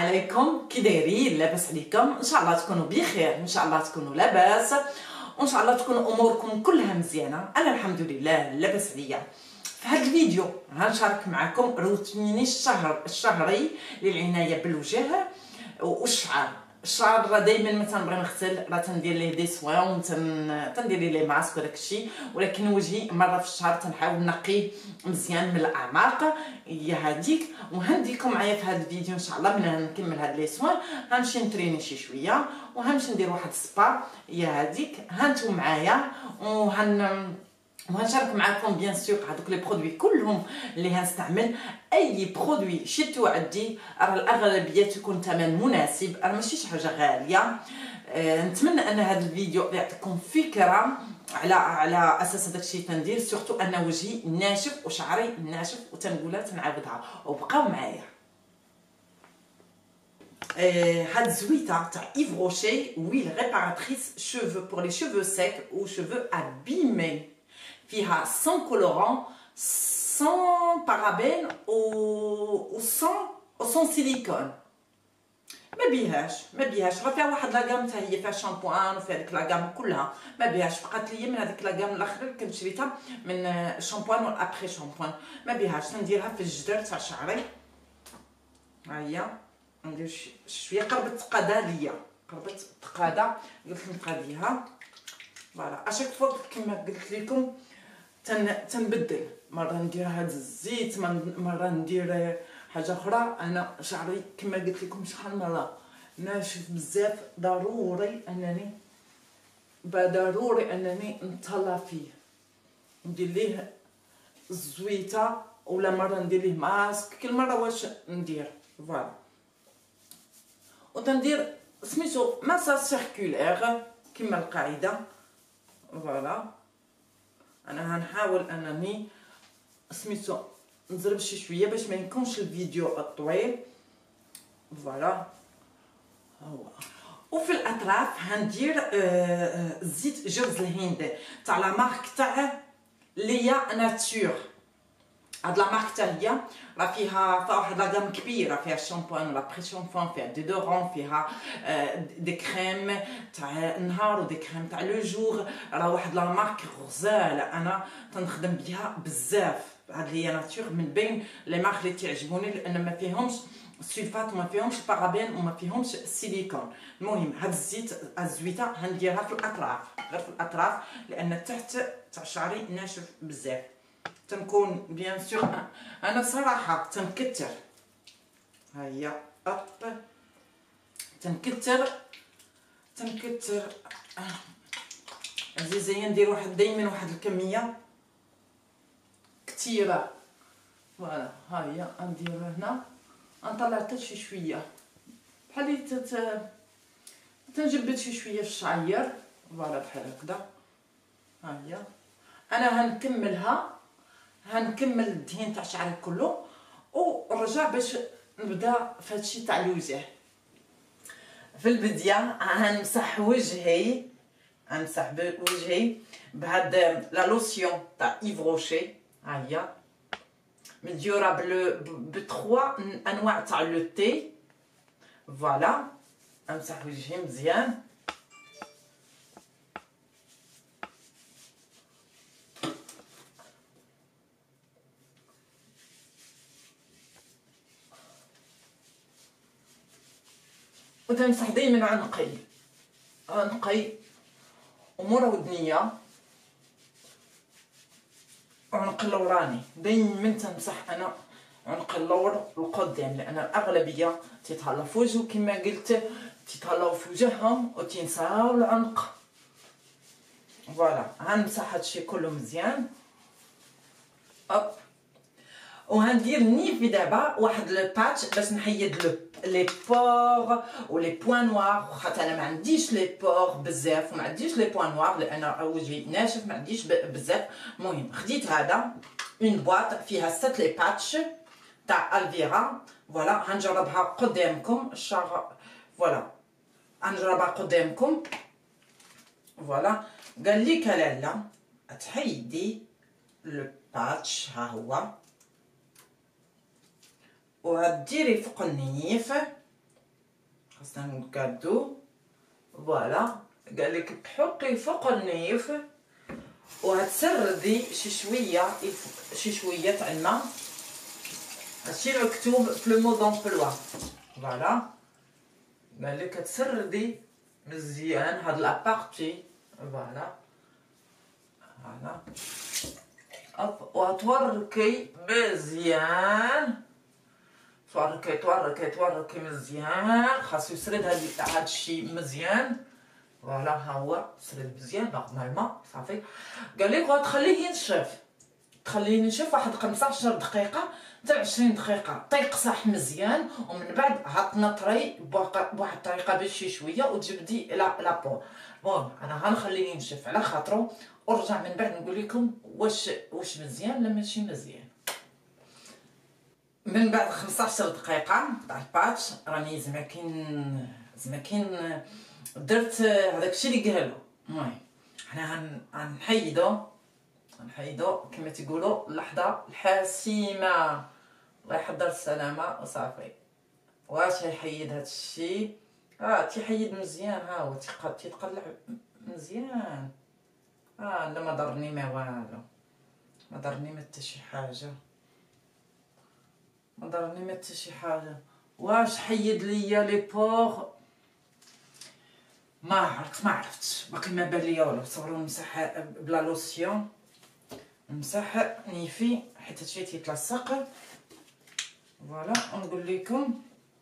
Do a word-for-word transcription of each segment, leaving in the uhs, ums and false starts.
عليكم، كي دايرين؟ لاباس عليكم؟ ان شاء الله تكونوا بخير، ان شاء الله تكونوا لاباس، وان شاء الله تكون اموركم كلها مزيانه. انا الحمد لله لاباس عليا. في هذا الفيديو غنشارك معكم روتيني الشهر الشهري للعنايه بالوجه والشعر. الشعر راه دائما ما تنبغي نغسل، راه تندير ليه دي سوان تندير ليه لي ماسك وداك الشيء، ولكن وجهي مره في الشهر تنحاول نقي مزيان من الاعماق. هي هذيك، وهنديكم معايا في هذا الفيديو ان شاء الله. من نكمل هاد لي سوان غنمشي نتريني شي شويه، وغنمشي ندير واحد السبا. هي هذيك، هانتو معايا وهن وغنشارك معكم بيان سور هذوك لي برودوي كلهم اللي غنستعمل. اي برودوي شتو عندي راه الاغلبيه تكون ثمن مناسب، راه ماشي شي حاجه غاليه. أه نتمنى ان هذا الفيديو يعطيكم فكره على على اساس هذاك الشيء تندير، سورتو ان وجهي ناشف وشعري ناشف، وتنقولها تنعاودها، وبقاو معايا. أه هاد الزويته تاع ايف روشي ويل ريباراتريس شوفو بور لي شوفو سيك و شوفو ابيمي، فيها sans colorant, sans parabènes و sans sans silicone. ما بيهاش ما بيهاش راه فيها واحد لاكام حتى هي، فيها شامبوان وفيها ديك لاكام كلها. ما بيهاش فقط ليا من هذيك لاكام الاخر اللي كنت شريتها من الشامبوان والابخي شامبوان. ما بيهاش تنديرها في الجدر تاع شعري. ها هي ندير شويه قربت تقادا ليا، قربت تقادا، قلت نقاديها فوالا. اشاك فوا كما قلت لكم تن تنبدل، مره ندير هذا الزيت، مره ندير حاجه اخرى. انا شعري كما قلت لكم شحال مره ناشف بزاف، ضروري انني ضروري انني نتهلا فيه، ندير ليه الزويته ولا مره ندير ليه ماسك، كل مره واش ندير فوالا. وتندير سميتو مساج سيركولير كما القاعده فوالا. انا هنحاول انني سميتو نزرب شي شويه باش ما يكونش الفيديو الطويل فوالا. هو وفي الاطراف هندير آه زيت جوز الهند تاع لا مارك تاع ليا ناتور. هاد لا مارك تاع ليا راه فيها فيها واحد لاكام كبيره، فيها الشامبوان ولا بري شامبوان، فيها ديدورون، فيها آه دي كريم تاع النهار ودي كريم تاع لو جور. راه واحد لا مارك غزاله، انا تنخدم بها بزاف. هاد ليا ناتور من بين لي مارك اللي تعجبوني، لان ما فيهمش سلفات وما فيهمش بارابين وما فيهمش سيليكون. المهم هاد الزيت الزويته هنديرها في الاطراف، غير في الاطراف، لان تحت تاع شعري ناشف بزاف. تنكون بيان سور انا صراحه تنكتر. ها هي اب تنكتر تنكتر عزيزي. ندير واحد دائما واحد الكميه كثيره فوالا. ها هي ندير هنا، نطلع حتى شي شويه بحال تت تنجبد شي شويه في الشعير فوالا بحال هكذا. ها هي انا هنكملها، هنكمل الدهين تاع شعري كله ونرجع باش نبدا في هادشي تاع الوجه. في البدايه غنمسح وجهي، غنمسح بوجهي بهاد لا لوسيون تاع ايف روشي. ها هي مديوره ب تخوا انواع تاع لو تي فوالا. نمسح وجهي مزيان. وتنمسح دائما عنقي عنقي ومورا ودنيا عنق اللوراني. دائما تنمسح انا عنق اللور القدام، لان الاغلبيه تيتهلاو في وجهو كما قلت، تيتهلاو في وجههم وتنساو العنق فوالا. غنمسح هادشي كله مزيان اوب. وغندير نيفي دابا واحد لو باتش باش نحيد لو لي بور و لي بوين نوار، خاطر انا ما عنديش لي بور بزاف وما عنديش لي بوين نوار، لان وجهي ناشف ما عنديش بزاف. المهم خديت هذا اون بواط فيها ست لي باتش تاع الفيرا فوالا. غنجربها قدامكم الشهر فوالا، غنجربها قدامكم فوالا. قال لي لاله تحيدي لو باتش، ها هو، وغديري فوق النيف خاصنا نكادو. فوالا قال لك تحطي فوق النيف وهتسردي شي شويه شي شويه تاع الماء. هادشي مكتوب في لو مو دومبلوا. فوالا قال لك تسردي مزيان هاد لابارتي. فوالا فوالا وتوركي مزيان، توركي توركي توركي مزيان. خاصو يسرد هاد هادشي مزيان. فوالا ها هو سرد مزيان نورمالمون صافي. قال لك وتخليه ينشف، تخليه ينشف واحد خمسطاش دقيقه حتى عشرين دقيقه. تيقصح مزيان ومن بعد هتنطري بواحد الطريقه باش شي شويه وتجبدي لا لابور. بون انا غنخليه ينشف على خاطرو ورجع من بعد نقول لكم واش واش مزيان ولا ماشي مزيان. من بعد خمسطاش دقيقه تاع الباتش راني زعما كاين زعما كاين درت هذاك الشيء اللي قالو. المهم حنا غنحيدو غنحيدو كما تيقولوا اللحظه الحاسمه. الله يحضر السلامه وصافي. واش يحيد هذا الشيء؟ اه تيحيد مزيان. ها هو تيتقلع مزيان. اه لا ما ضرني ما والو، ما ضرني ما حتى شي حاجه، ما ضرني ما حتى شي حاجه. واش حيد ليا لي بور؟ ما عرفت ما عرفتش باقي ما بان ليا والو. تصوروا نمسح بلا لوسيون، نمسح نيفي حيت هادشي تيتلصق. فوالا ونقول لكم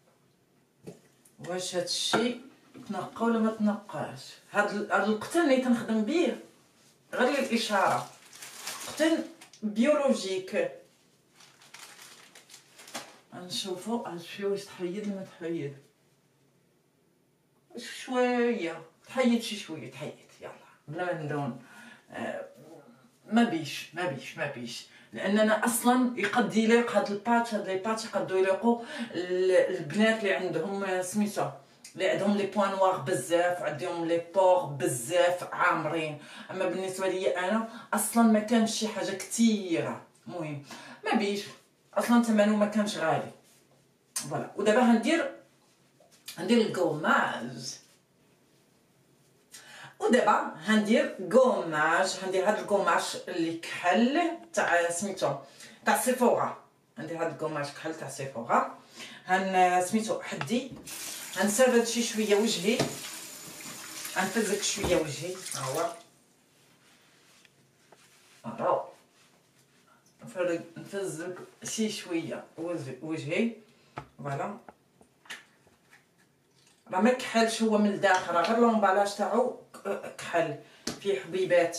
واش هادشي تنقى ولا ما تنقاش. هاد هاد القطن اللي تنخدم به غير الاشاره، قطن بيولوجيك. نشوفوا هادشي واش تحيد ولا ما تحيد. شويه تحيد شي شويه تحيد يلا بلا ما ندون. آه ما بيش ما بيش ما بيش لاننا اصلا يقد يليق هاد الباتش. هاد لي باتش يقدروا يليقوا البنات اللي عندهم سميتو اللي عندهم لي بوان نوار بزاف وعندهم لي بور بزاف عامرين. اما بالنسبه لي انا اصلا ما كانش شي حاجه كثيره. المهم ما بيش اصلا ثمنه ما كانش غالي. فوالا ودابا غندير غندير الكوماج. ودابا غندير كوماج غندير هاد الكوماج اللي كحل تاع سميتو تاع سيفورا. غندير هاد الكوماج كحل تاع سيفورا. هن سميتو حدي غنسرد شي شويه وجهي، غنفزك شويه وجهي. ها هو راهو نفرد نفزك شي شويه وجهي. فوالا راه ما كحلش هو من الداخل، راه غير لومبالاج تاعو كحل فيه حبيبات.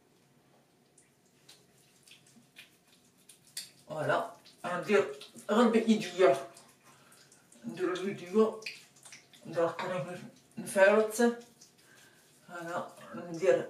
فوالا غندير غير بايديا، ندير بايديا ندير قريب نفرط. هنا ندير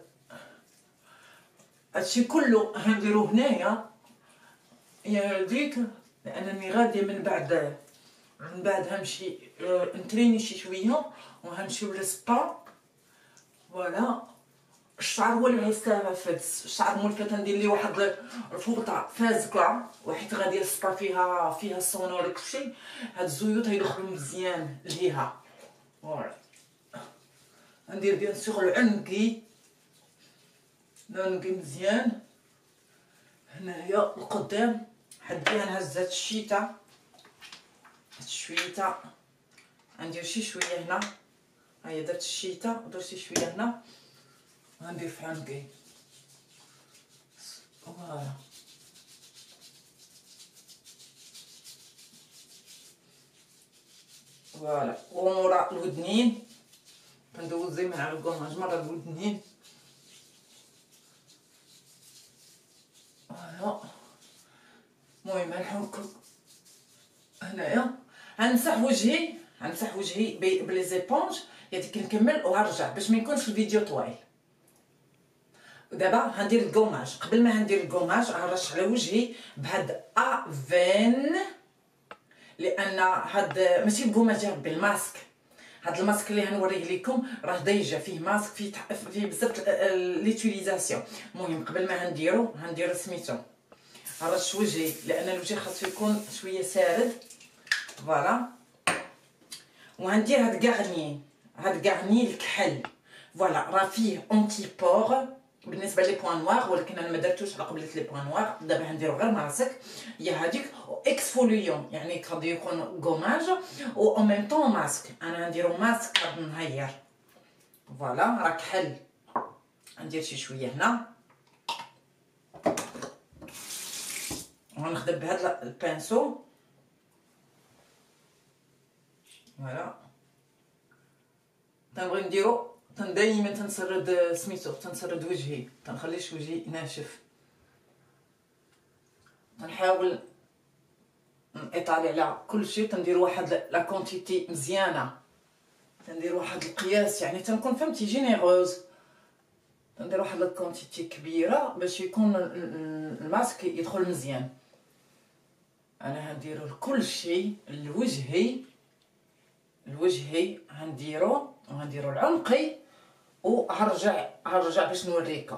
هادشي كله غنديرو هنايا يا هاديك لانني غادي من بعد من بعد غنمشي نتريني شي شويه وغنمشيو للسبا. فوالا الشعر هو اللي غيستافد. الشعر مولفه تندير ليه واحد الفوطه فازكه وحيت غادي السبا فيها فيها الصون وداك الشيء. هاد الزيوت غيدخلوا مزيان ليها. فوالا غندير بيان سيغ العنقي العنقي مزيان هنايا القدام. حديها نهز هاد الشيته هاد الشويته غندير شي شويه هنا. هيا درت الشيته ودرت شي شويه هنا غندير في عنقي. فوالا فوالا ومورا الودنين كندوز ديما على الكوماج مره الودنين. فوالا المهم نحوكم هنايا. غنمسح وجهي غنمسح وجهي بلي زيبونج يديك نكمل وغنرجع باش ما يكونش الفيديو طويل. ودابا غندير الكوماج. قبل ما غندير الكوماج غنرش على وجهي بهاد افين لان هاد ماشي الكوماج بالماسك. هاد الماسك اللي غنوريه لكم راه ديجا فيه ماسك فيه فيه بزاف ليوتيليزاسيون. المهم قبل ما غنديرو غندير سميتو غنرش وجهي لان الوجه خاصو يكون شويه سارد. فوالا وغندير هاد كاغني هاد كاغني الكحل فوالا راه فيه اونتي بور بالنسبه لي بوان نوار، ولكن انا ما درتوش على قبلت لي بوان نوار. دابا غنديرو غير ماسك هي هذيك اكسفوليون، يعني غادي يكون غوماج و اون ميم طون ماسك. انا نديرو ماسك هاد النهار فوالا راه كحل. ندير شي شويه هنا ونخدم بهاد البانسو فوالا. تنبغي نديرو تن دايما تنسرد سميتو تنسرد وجهي، تنخليش وجهي ناشف، تنحاول نطالع على كل شيء. تندير واحد لا كونتيتي مزيانه، تندير واحد القياس، يعني تنكون فهمتي جينيروز. تندير واحد لا كونتيتي كبيره باش يكون الماسك يدخل مزيان. انا غنديرو لكل شيء لوجهي لوجهي غنديرو وغنديرو العنقي وهرجع هرجع باش نوريكم.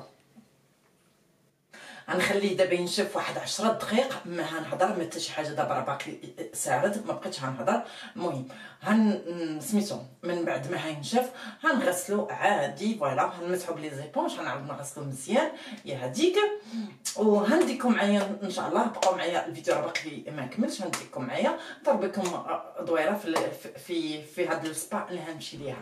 غنخليه دابا ينشف واحد عشرة دقائق. ما غنهضر ما حتى شي حاجه، دابا راه باقي سارد ما بقيتش غنهضر. المهم هن سميتو من بعد ما هينشف غنغسلو عادي فوالا، غنمسحو بلي زيبونج، غنعاود نغسلو مزيان يا هذيك. وهنديكم معايا ان شاء الله، بقاو معايا الفيديو راه باقي ما كملش. هنديكم معايا ضربكم دويره في في في هاد السبا اللي غنمشي ليها.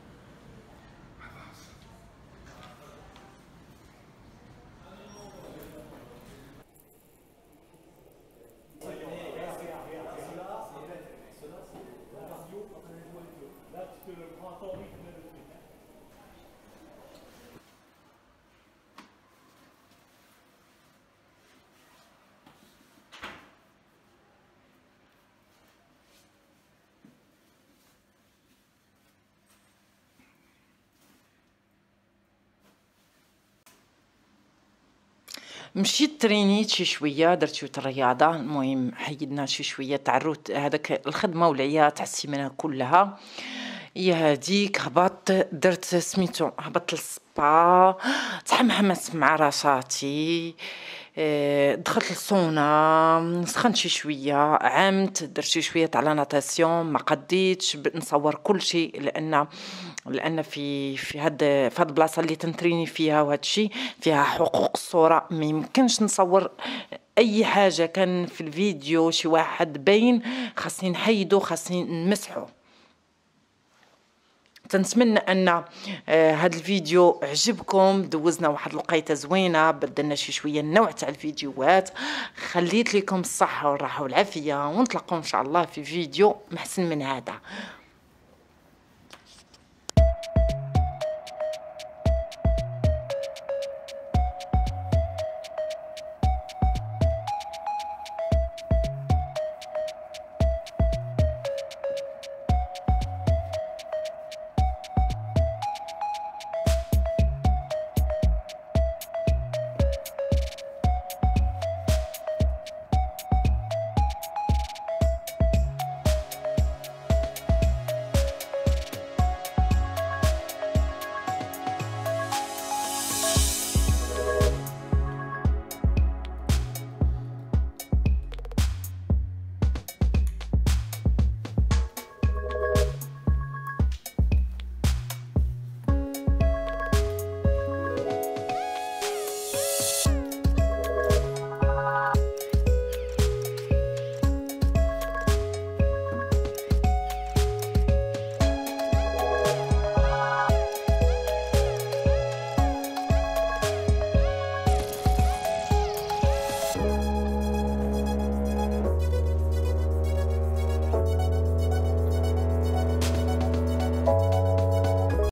مشيت ترينيت شي شويه، درت شويه الرياضه. المهم حيدنا شي شويه تاع الروت هذاك الخدمه والعيا تاع السيمانه كلها. هي هذيك هبطت درت سميتو هبطت للسبا، تحمحمت مع راساتي، دخلت للسونا، سخنت شي شويه، عمت درت شي شويه تاع لا ناتاسيون. ما قديتش نصور كل شيء لان لان في في هاد في هاد البلاصه اللي تنتريني فيها وهذا الشيء فيها حقوق الصوره، ما يمكنش نصور اي حاجه كان في الفيديو شي واحد باين، خاصني نحيدو خاصني نمسحو. تنتمنى ان آه هذا الفيديو عجبكم. دوزنا واحد الوقيته زوينه، بدلنا شي شويه النوع تاع الفيديوهات. خليت لكم الصحه والراحه والعافيه، ونتلاقاو ان شاء الله في فيديو محسن من هذا.